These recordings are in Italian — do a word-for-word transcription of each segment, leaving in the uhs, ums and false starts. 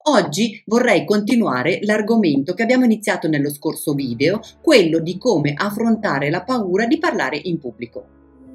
Oggi vorrei continuare l'argomento che abbiamo iniziato nello scorso video, quello di come affrontare la paura di parlare in pubblico.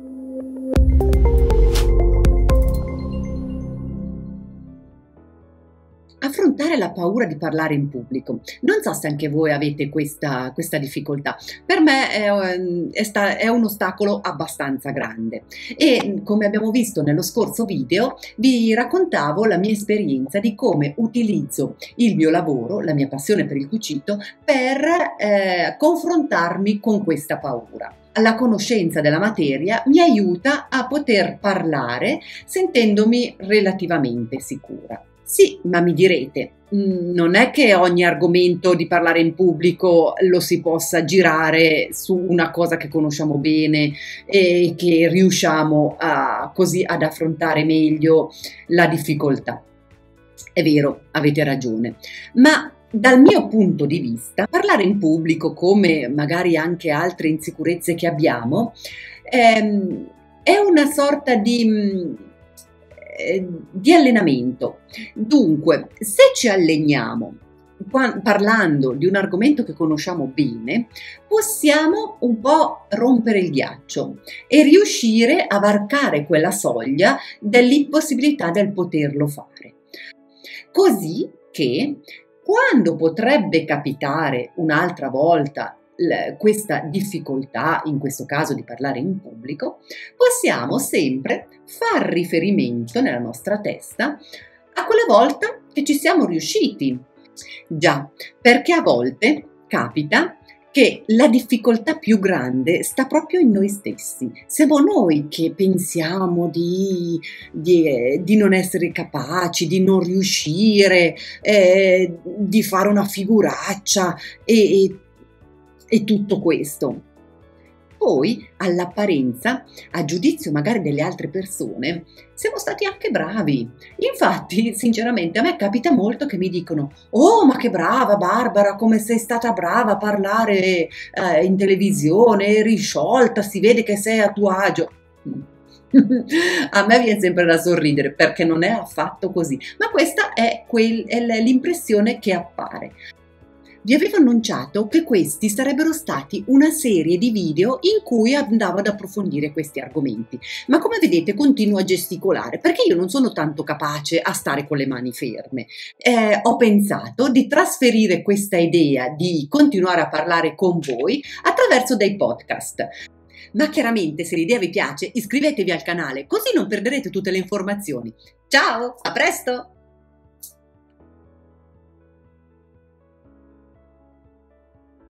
Affrontare la paura di parlare in pubblico. Non so se anche voi avete questa, questa difficoltà. Per me è, è, sta, è un ostacolo abbastanza grande e, come abbiamo visto nello scorso video, vi raccontavo la mia esperienza di come utilizzo il mio lavoro, la mia passione per il cucito, per eh, confrontarmi con questa paura. La conoscenza della materia mi aiuta a poter parlare sentendomi relativamente sicura. Sì, ma mi direte, non è che ogni argomento di parlare in pubblico lo si possa girare su una cosa che conosciamo bene e che riusciamo a, così ad affrontare meglio la difficoltà. È vero, avete ragione, ma dal mio punto di vista, parlare in pubblico, come magari anche altre insicurezze che abbiamo, ehm, è una sorta di... di allenamento. Dunque, se ci alleniamo parlando di un argomento che conosciamo bene, possiamo un po' rompere il ghiaccio e riuscire a varcare quella soglia dell'impossibilità del poterlo fare. Così che quando potrebbe capitare un'altra volta questa difficoltà, in questo caso di parlare in pubblico, possiamo sempre far riferimento nella nostra testa a quella volta che ci siamo riusciti. Già, perché a volte capita che la difficoltà più grande sta proprio in noi stessi. Siamo noi che pensiamo di, di, di non essere capaci, di non riuscire, eh, di fare una figuraccia e, e E tutto questo. Poi, all'apparenza, a giudizio magari delle altre persone, siamo stati anche bravi. Infatti, sinceramente, a me capita molto che mi dicono: «Oh, ma che brava Barbara, come sei stata brava a parlare eh, in televisione, eri sciolta, si vede che sei a tuo agio». A me viene sempre da sorridere perché non è affatto così, ma questa è, è l'impressione che appare. Vi avevo annunciato che questi sarebbero stati una serie di video in cui andavo ad approfondire questi argomenti, ma come vedete continuo a gesticolare perché io non sono tanto capace a stare con le mani ferme. Eh, ho pensato di trasferire questa idea di continuare a parlare con voi attraverso dei podcast. Ma chiaramente, se l'idea vi piace, iscrivetevi al canale, così non perderete tutte le informazioni. Ciao, a presto!